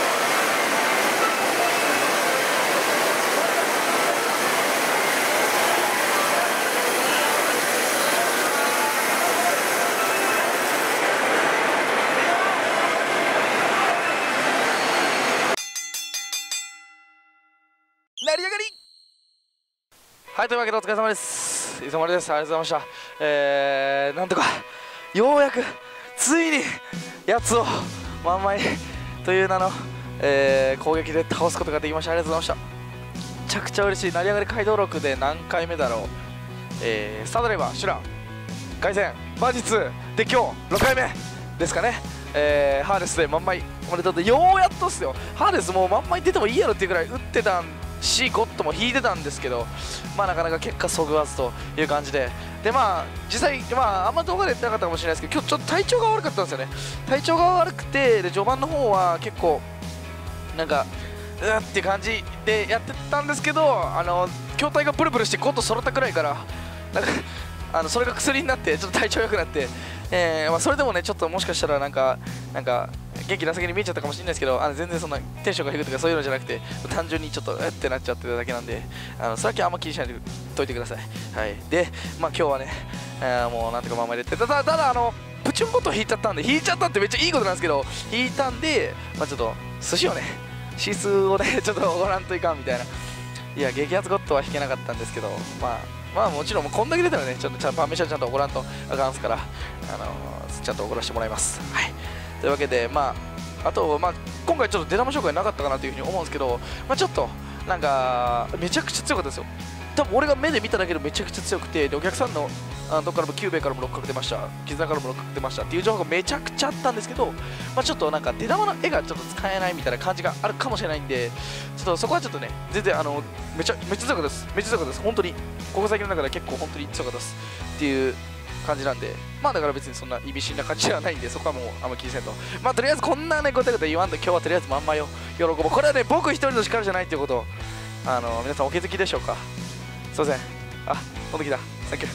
成り上がり。はいというわけでお疲れ様です。いつもです。ありがとうございました。えー、なんとかようやくついにやつをまんまいという名の、えー、攻撃で倒すことができました。ありがとうございました。めちゃくちゃ嬉しい。成り上がり街道録で何回目だろう、えー、スタードライバーシュラン凱旋魔術で今日ろっかいめですかね。えー、ハーネスでまんまいおめでとうで、ようやっとっすよ。ハーネスもうまんまい出てもいいやろっていうぐらい打ってたんし、ゴッドも引いてたんですけど、まあなかなか結果そぐわずという感じで、でまあ実際、まああんま動画で言ってなかったかもしれないですけど、今日ちょっと体調が悪かったんですよね。体調が悪くて、で序盤の方は結構なんかうーっていう感じでやってたんですけど、あの筐体がプルプルしてゴッド揃ったくらいからなんかあのそれが薬になってちょっと体調良くなって、えーまあ、それでもねちょっともしかしたらなんかなんか元気なさげに見えちゃったかもしれないですけど、あの全然そんなテンションが低いとかそういうのじゃなくて、単純にちょっとえってなっちゃってるだけなんで、あのそれだけあんま気にしないでといてください。はい、で、まあ今日はね、えー、もうなんとかまんま入れて、ただ、ただあの、プチュンボット引いちゃったんで、引いちゃったってめっちゃいいことなんですけど、引いたんで、まあちょっと寿司をね、指数をね、ちょっとごらんといかんみたいな。いや、激アツゴッドは引けなかったんですけど、まあ、まあもちろんこんだけ出たらね、ちょっとちゃんとパーミッションちゃんと怒らんとあかんすから、あのー、ちゃんと怒らせてもらいます。はい。というわけで、まあ、あと、まあ、今回ちょっと出玉紹介なかったかなというふうに思うんですけど、まあちょっと、なんか、めちゃくちゃ強かったですよ。多分俺が目で見ただけでめちゃくちゃ強くて、でお客さんのあのどこからもキューベイからもろっ角出ました、絆からもろっ角出ましたっていう情報がめちゃくちゃあったんですけど、まあ、ちょっとなんか出玉の絵がちょっと使えないみたいな感じがあるかもしれないんで、ちょっとそこはちょっとね、全然あのめちゃめっちゃ強かったです、めっちゃ強かったです、本当に、ここ最近の中で結構本当に強かったですっていう感じなんで、まあだから別にそんな意味深な感じではないんで、そこはもうあんま気にせんと、まあとりあえずこんなね、ごたごた言わんと、今日はとりあえずまんまよ、喜ぼう、これはね、僕一人の力じゃないっていうことを、あの皆さんお気づきでしょうか。すいません。あ、飛んできた。サンキュ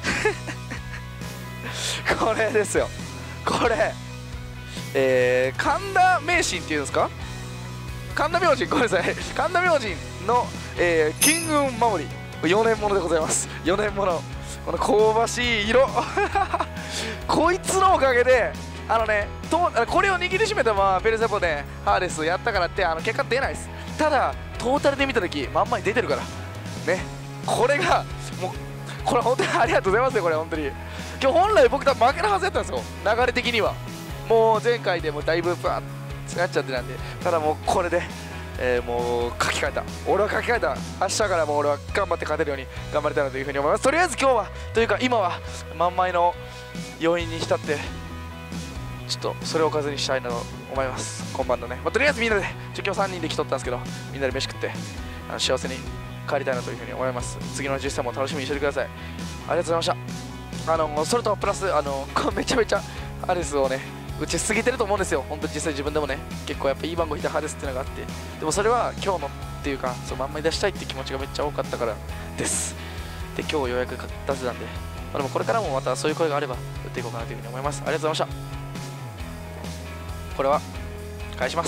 ー。これですよ。これ。えー、神田名神っていうんですか？神田明神、ごめんなさい。神田明神の、えー、金運守り。よねんものでございます。よねんもの。この香ばしい色。こいつのおかげで、あのね、とこれを握りしめたまま、ベルセポでハーレスやったからって、あの結果出ないです。ただ、トータルで見たとき、まんまに出てるから。ね。これがもうこれ本当にありがとうございますよ。これ本当に今日本来僕多分負けるはずやったんですよ、流れ的には。もう前回でもだいぶバーッとなっちゃってたんで、ただもうこれで、えー、もう書き換えた、俺は書き換えた、明日からもう俺は頑張って勝てるように頑張りたいなというふうに思います。とりあえず今日はというか今は満枚の要因に浸ってちょっとそれをおかずにしたいなと思います。今晩のね、まあ、とりあえずみんなで今日さんにんで来とったんですけど、みんなで飯食ってあの幸せに帰りたいなというふうに思います。次のじゅっさいも楽しみにしててください。ありがとうございました。あのそれとプラスあのめちゃめちゃハレスをね打ちすぎてると思うんですよ。本当に実際自分でもね結構やっぱいい番号引いたハレスっていうのがあって、でもそれは今日のっていうかそうまんまに出したいっていう気持ちがめっちゃ多かったからです。で今日ようやく出せたんで、まあ、でもこれからもまたそういう声があれば打っていこうかなというふうに思います。ありがとうございました。これは返します。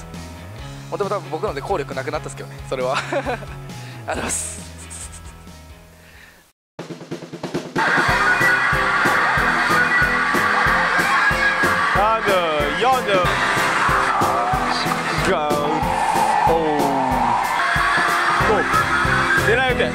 もともと僕ので効力なくなったんですけどね、それはありがとうございます。 Younger, younger. Go. Oh. Oh. 狙い撃て。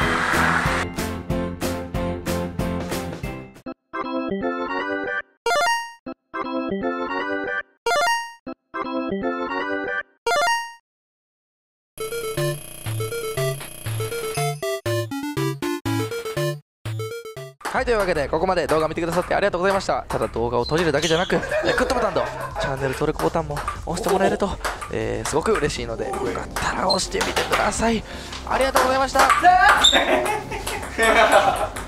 はい、というわけでここまで動画見てくださってありがとうございました。ただ動画を閉じるだけじゃなく、グッドボタンとチャンネル登録ボタンも押してもらえると、えー、すごく嬉しいので、よかったら押してみてください。ありがとうございました。